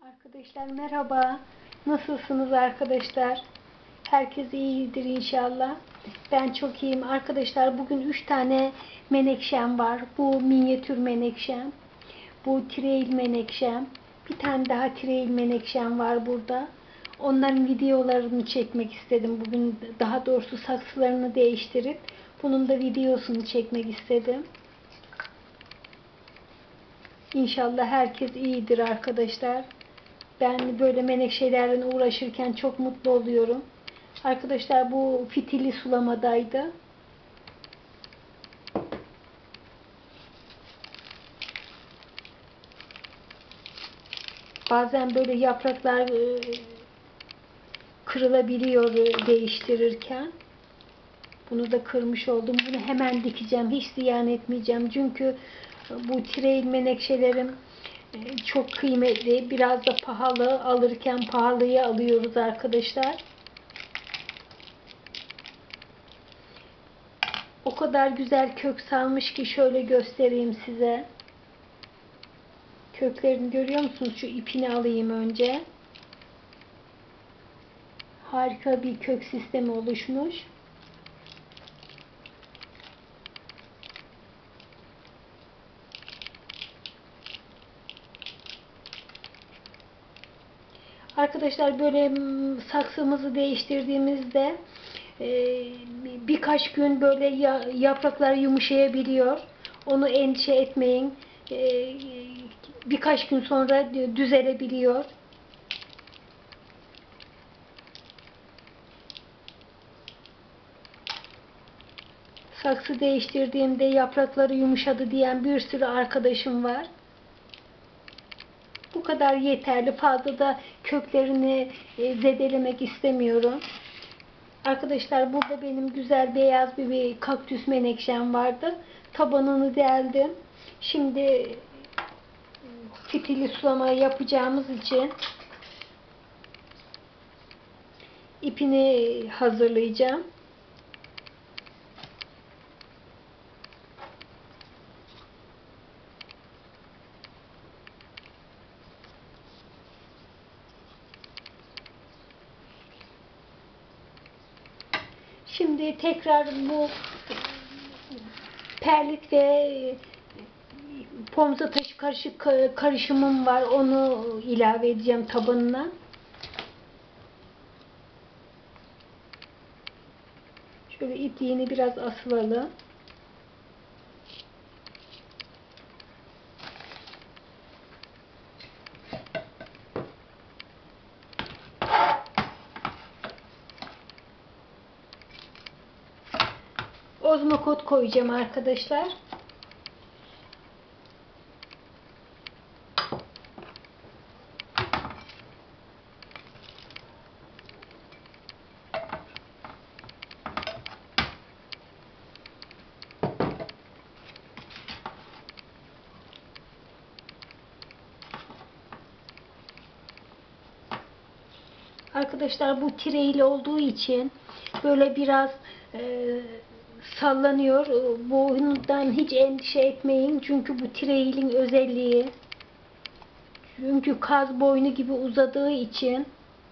Arkadaşlar merhaba. Nasılsınız arkadaşlar? Herkes iyidir inşallah. Ben çok iyiyim. Arkadaşlar bugün 3 tane menekşem var. Bu minyatür menekşem. Bu trail menekşem. Bir tane daha trail menekşem var burada. Onların videolarını çekmek istedim. Bugün daha doğrusu saksılarını değiştirip bunun da videosunu çekmek istedim. İnşallah herkes iyidir arkadaşlar. Ben böyle menekşelerle uğraşırken çok mutlu oluyorum. Arkadaşlar bu fitili sulamadaydı. Bazen böyle yapraklar kırılabiliyor değiştirirken. Bunu da kırmış oldum. Bunu hemen dikeceğim. Hiç ziyan etmeyeceğim. Çünkü bu trail menekşelerim çok kıymetli. Biraz da pahalı. Alırken pahalıya alıyoruz arkadaşlar. O kadar güzel kök salmış ki şöyle göstereyim size. Köklerini görüyor musunuz? Şu ipini alayım önce. Harika bir kök sistemi oluşmuş. Arkadaşlar böyle saksımızı değiştirdiğimizde birkaç gün böyle yapraklar yumuşayabiliyor. Onu endişe etmeyin. Birkaç gün sonra düzelebiliyor. Saksı değiştirdiğimde yaprakları yumuşadı diyen bir sürü arkadaşım var. Bu kadar yeterli. Fazla da köklerini zedelemek istemiyorum. Arkadaşlar burada benim güzel beyaz bir kaktüs menekşem vardı. Tabanını deldim. Şimdi fitili sulama yapacağımız için ipini hazırlayacağım. Şimdi tekrar bu perlit ve pomza taşı karışımım var. Onu ilave edeceğim tabanına. Şöyle ipliğini biraz asılalım. Ozmokot koyacağım arkadaşlar. Arkadaşlar bu tireyli olduğu için böyle biraz sallanıyor. Boyundan hiç endişe etmeyin. Çünkü bu tireylin özelliği. Çünkü kaz boynu gibi uzadığı için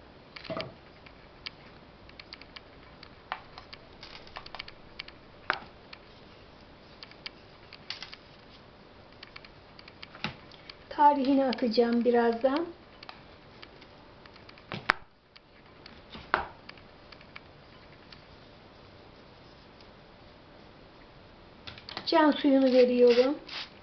tarihini atacağım birazdan. Can suyunu veriyorum.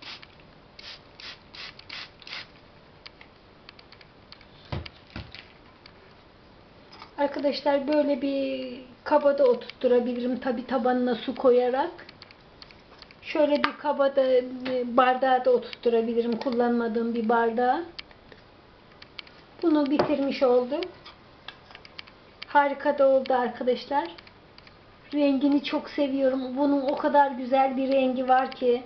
Arkadaşlar böyle bir kabada oturtturabilirim. Tabi tabanına su koyarak. Şöyle bir kabada, bardağa da oturtturabilirim. Kullanmadığım bir bardağa. Bunu bitirmiş oldum. Harika da oldu arkadaşlar. Rengini çok seviyorum. Bunun o kadar güzel bir rengi var ki.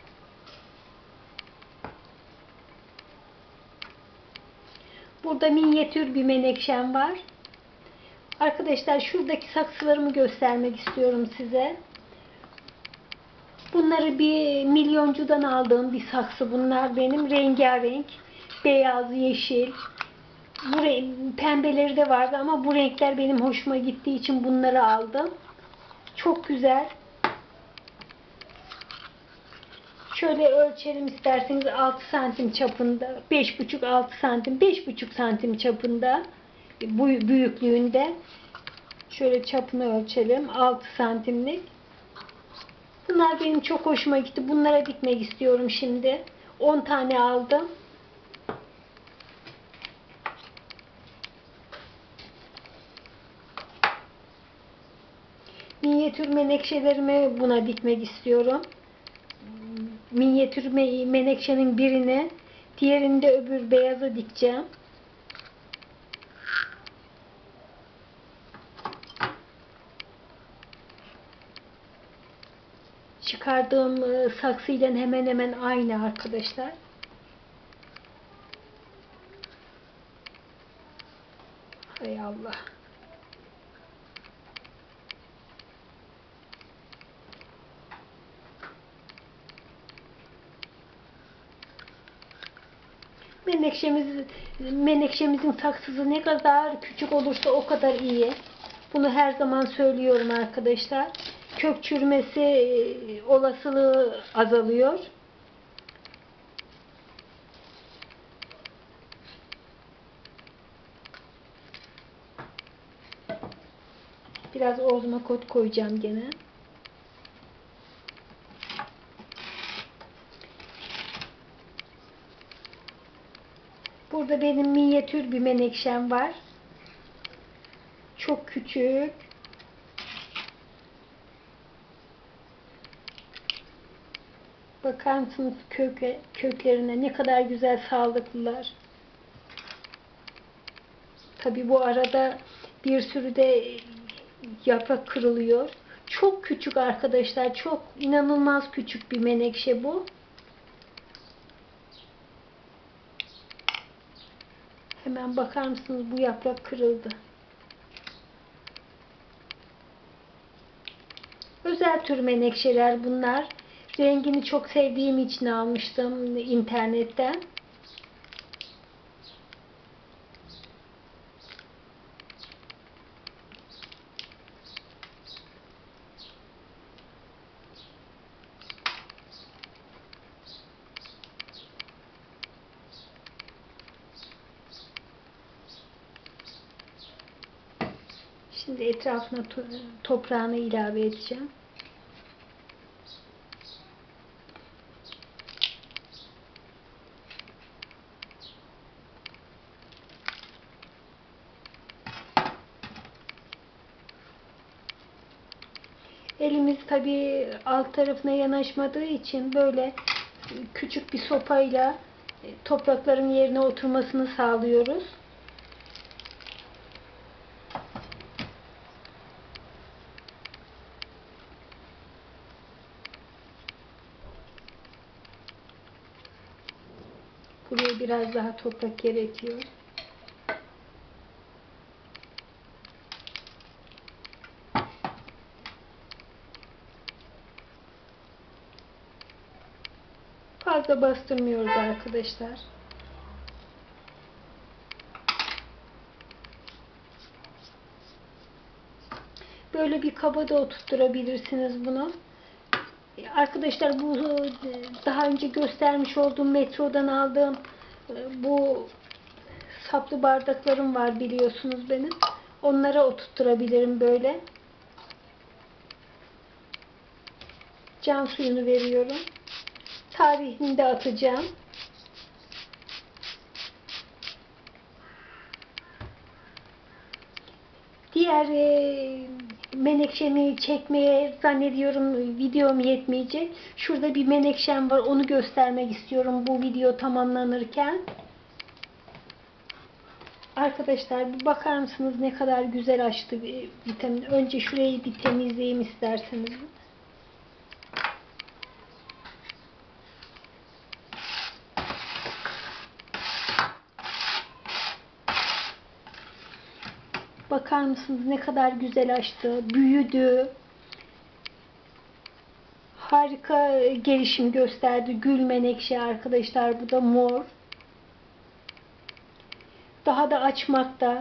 Burada minyatür bir menekşem var. Arkadaşlar şuradaki saksılarımı göstermek istiyorum size. Bunları bir milyoncudan aldığım bir saksı. Bunlar benim rengarenk. Beyaz, yeşil. Pembeleri de vardı ama bu renkler benim hoşuma gittiği için bunları aldım. Çok güzel. Şöyle ölçelim isterseniz 6 santim çapında, 5,5-6 santim, 5,5 santim çapında, bu büyüklüğünde. Şöyle çapını ölçelim. 6 santimlik. Bunlar benim çok hoşuma gitti. Bunlara dikmek istiyorum şimdi. 10 tane aldım. Minyatür menekşelerimi buna dikmek istiyorum. Minyatür menekşenin birini, diğerini de öbür beyaza dikeceğim. Çıkardığım saksıyla hemen hemen aynı arkadaşlar. Hay Allah. Menekşemizin saksısı ne kadar küçük olursa o kadar iyi. Bunu her zaman söylüyorum arkadaşlar. Kök çürümesi olasılığı azalıyor. Biraz ozmakot koyacağım gene. Burada benim minyatür bir menekşem var. Çok küçük. Bakar mısınız köklerine ne kadar güzel, sağlıklılar. Tabi bu arada bir sürü de yaprak kırılıyor. Çok küçük arkadaşlar. Çok inanılmaz küçük bir menekşe bu. Hemen bakar mısınız, bu yaprak kırıldı. Özel tür menekşeler bunlar. Rengini çok sevdiğim için almıştım internetten. Şimdi etrafına toprağını ilave edeceğim. Elimiz tabii alt tarafına yanaşmadığı için böyle küçük bir sopayla toprakların yerine oturmasını sağlıyoruz. Buraya biraz daha toprak gerekiyor. Fazla bastırmıyoruz arkadaşlar. Böyle bir kaba da oturtturabilirsiniz bunu. Arkadaşlar bu daha önce göstermiş olduğum metrodan aldığım bu saplı bardaklarım var, biliyorsunuz benim. Onlara oturtturabilirim böyle. Can suyunu veriyorum. Tarihini de atacağım. Diğer menekşemi çekmeye zannediyorum videom yetmeyecek. Şurada bir menekşem var. Onu göstermek istiyorum bu video tamamlanırken. Arkadaşlar bir bakar mısınız ne kadar güzel açtı vitamin. Önce şurayı bir temizleyeyim isterseniz. Bakar mısınız ne kadar güzel açtı, büyüdü. Harika gelişim gösterdi. Gül menekşe arkadaşlar, bu da mor. daha da açmakta.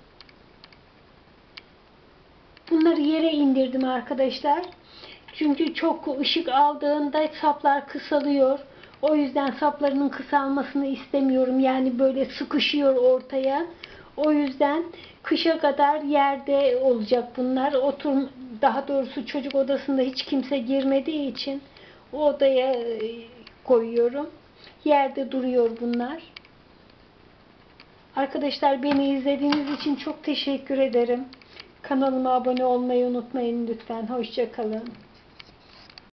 Bunları yere indirdim arkadaşlar. Çünkü çok ışık aldığında saplar kısalıyor. O yüzden saplarının kısalmasını istemiyorum. Yani böyle sıkışıyor ortaya. O yüzden kışa kadar yerde olacak bunlar. Daha doğrusu çocuk odasında hiç kimse girmediği için o odaya koyuyorum. Yerde duruyor bunlar. Arkadaşlar, beni izlediğiniz için çok teşekkür ederim. Kanalıma abone olmayı unutmayın lütfen. Hoşça kalın.